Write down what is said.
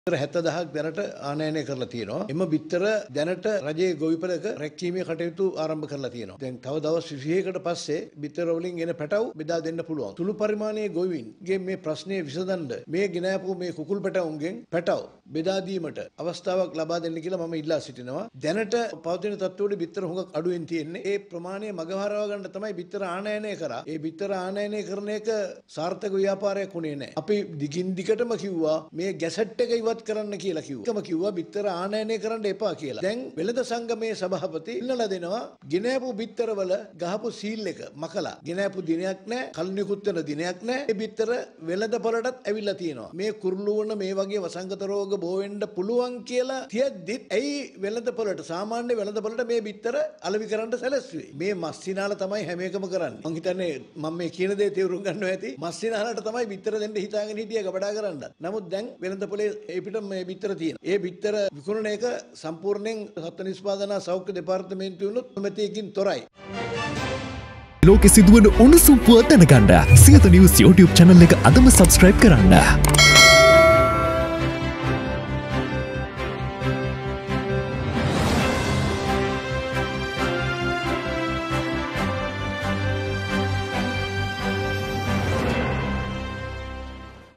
70,000ක් දැනට ආනයනය කරලා තියෙනවා. එම බිත්තර දැනට රජයේ ගොවිපළක රැකීමේ කටයුතු ආරම්භ කරලා තියෙනවා. දැන් තව දවස් 20කට පස්සේ බිත්තර වලින් එන පැටව් බෙදා දෙන්න පුළුවන්. සුළු පරිමාණයේ ගොවීන්ගේ මේ ප්‍රශ්නේ විසඳන්න මේ ගෙනාපු මේ කුකුල් පැටවුන්ගෙන් පැටව් බෙදා දීමට අවස්ථාවක් ලබා දෙන්න කියලා මම ඉල්ලා සිටිනවා. දැනට පවතින තත්ත්වවල බිත්තර හුඟක් අඩුවෙන් තියෙන්නේ. ඒ ප්‍රමාණය මගහරවා ගන්න තමයි බිත්තර ආනයනය කරා. ඒ බිත්තර ආනයනය කරන එක සාර්ථක ව්‍යාපාරයක් උනේ නැහැ. අපි දිගින් දිගටම කිව්වා මේ ගැසට් එක ඉවත් කරන්න කියලා කිව්වා. එකම කිව්වා බිත්තර ආනයනය කරන්න එපා කියලා. දැන් වෙළඳ සංගමේ සභාපති ඉල්ලලා දෙනවා ගෙනාපු බිත්තරවල ගහපු සීල් එක මකලා. ගෙනාපු දිනයක් නැහැ, කල්නිකුත් වෙන දිනයක් නැහැ. මේ බිත්තර වෙළඳ පොළටත් ඇවිල්ලා තියෙනවා. මේ කුරුළු වුණ මේ වගේ වසංගත රෝග බෝ වෙන්න පුළුවන් කියලා තියද්දිත් ඇයි වෙළඳ පොළට සාමාන්‍ය වෙළඳ පොළට මේ බිත්තර අලෙවි කරන්න සැලැස්සුවේ? මේ මස්සිනාල තමයි හැම එකම කරන්නේ. මං හිතන්නේ මම මේ කියන දේ තේරුම් ගන්නවා ඇති. මස්සිනාලට තමයි බිත්තර දෙන්න හිතාගෙන හිටියේ ගබඩා කරන්න. නමුත් දැන් වෙළඳ පොළේ පිට මේ බිත්තර තියෙනවා. ඒ බිත්තර විකුණන එක සම්පූර්ණයෙන් සත්ත්ව නිෂ්පාදන සෞඛ්‍ය දෙපාර්තමේන්තුවෙනුත් සම්මතියකින් තොරයි. ලෝකෙ සිදුවන උණුසුම් පුවත් දැනගන්න සියත නිවුස් YouTube channel එක අදම subscribe කරන්න.